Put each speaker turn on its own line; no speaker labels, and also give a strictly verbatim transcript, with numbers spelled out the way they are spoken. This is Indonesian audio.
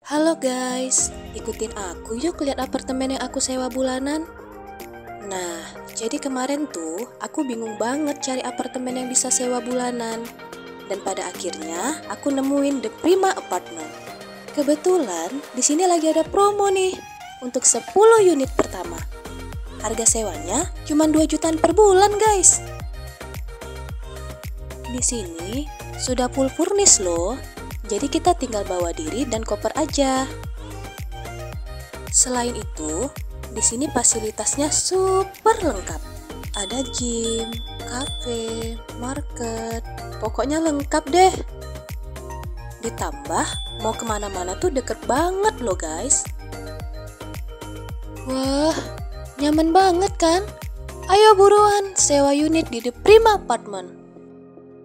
Halo guys, ikutin aku yuk lihat apartemen yang aku sewa bulanan. Nah, jadi kemarin tuh aku bingung banget cari apartemen yang bisa sewa bulanan. Dan pada akhirnya aku nemuin The Prima Apartment. Kebetulan di sini lagi ada promo nih untuk sepuluh unit pertama. Harga sewanya cuma dua jutaan per bulan, guys. Di sini sudah full furnish loh. Jadi kita tinggal bawa diri dan koper aja. Selain itu, di sini fasilitasnya super lengkap. Ada gym, cafe, market, pokoknya lengkap deh. Ditambah mau kemana-mana tuh deket banget loh guys. Wah, nyaman banget kan? Ayo buruan sewa unit di The Prima Apartment.